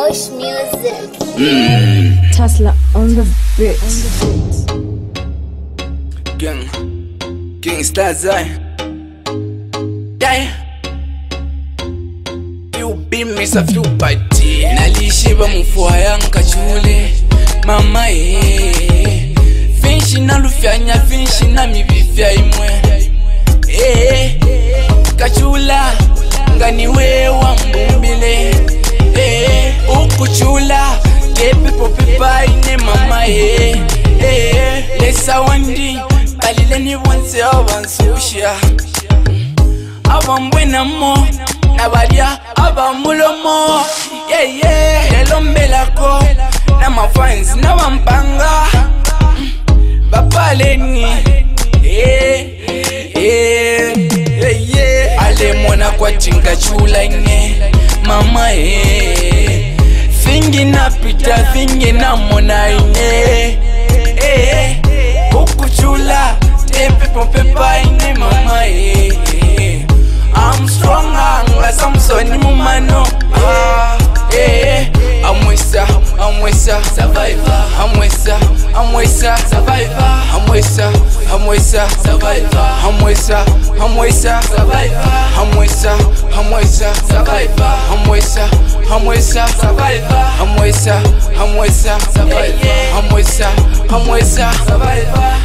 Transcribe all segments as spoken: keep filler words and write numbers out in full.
Mosh music. Mm. Tesla on the beat. Gang, King Stars, I. Yeah. You be miss a few party. Nalishiba mfuwa yanka chule. Mama eh. Finshi na lufyanya, finshi na mibifya imwe. Eh. Kachula, ngani wewa mbumbile. Eh. Ukuchula, kepe popipa ine mama eh. Eh. Lesa wandi, kalile ni wanse awansusha. Abambwena mo, nabalia abamulomo. Yeah yeah, lelo mbelako na ma fans na wampanga. Bapaleni eh eh yeah. Ale mwana kwa chinga chula ine mama eh. Fingi na pita fingi na mona ine eh. Ukuchula tepe pompepa ine mama eh. I'm strong as I'm Samson mumano. Ah, eh, I'm wesa, I'm wesa, survivor. I'm wesa, I'm wesa, survivor. I'm wesa, I'm wesa, survivor. I'm wesa, I'm wesa, survivor. I'm wesa, I'm wesa, survivor. I'm wesa, I'm wesa, survivor. I'm wesa, I'm wesa, survivor. I'm wesa, I'm wesa, survivor.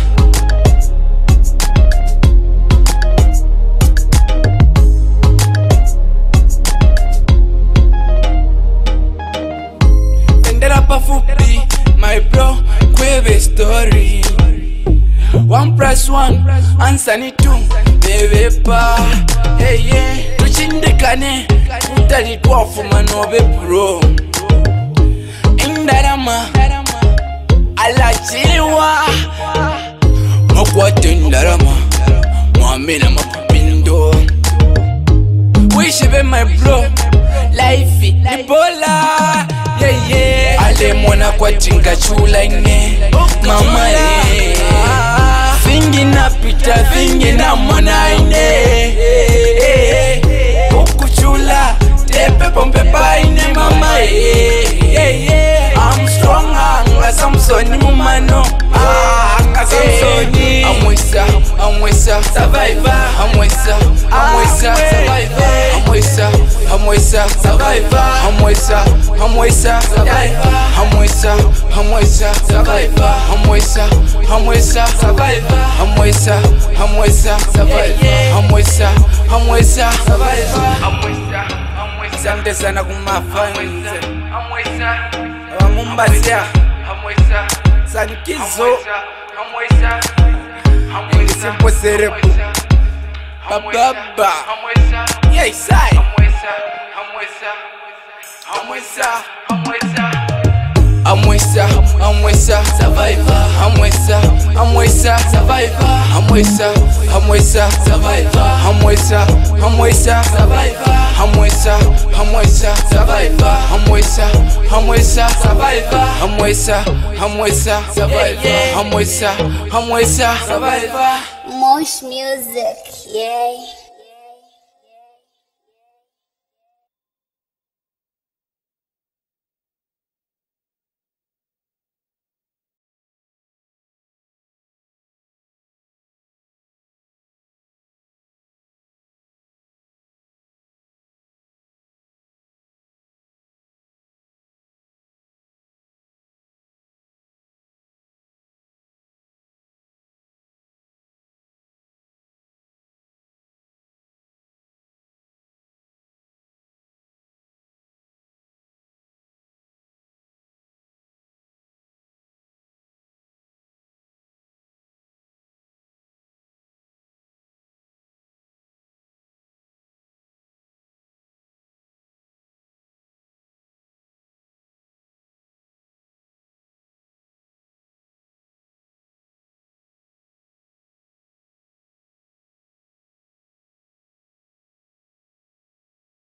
Fupi, my bro, kweve story. One plus one, answer ni two, baby pa. Hey yeah, tuchindikane, utali twafu manobe bro. Indarama, alachiwa. Makwate indarama, muamena mapupindo. Wish be my bro, life ni bola. Yeah yeah, ale mwana kwa chinga chula ine mama eh. Fingi na pita fingi na mwana ine ukuchula tepe pompepa ine mama eh. I'm strong anga Samson mumano. Ah, anga Samson. I'm wesa, I'm wesa, survivor. I'm wesa, I'm wesa, survivor. I'm wesa, I'm wesa, survivor. I'm wesa, I'm wesa, survivor. I'm wesa, I'm wesa, survivor. I'm wesa, I'm wesa, survivor. I'm wesa, I'm wesa, survivor. I'm wesa, I'm wesa, survivor. I'm wesa, I'm wesa. Sante sana kumafans. I'm wesa. Wangumbasia. I'm wesa. Sankizo. I'm wesa. I'm wesa. Simple cerebro. Baba. I'm wesa. Yeah, side. I'm wesa. I'm wesa. I'm wesa. I'm wesa. I'm wesa, I'm wesa, survivor. I'm wesa, I'm wesa, survivor. I'm wesa, I'm wesa, survivor. I'm wesa, I'm wesa, survivor. I'm wesa, I'm wesa, survivor. I'm wesa, I'm wesa, survivor. I'm wesa, I'm wesa, survivor. I'm wesa, I'm wesa, survivor. Mosh music, yeah.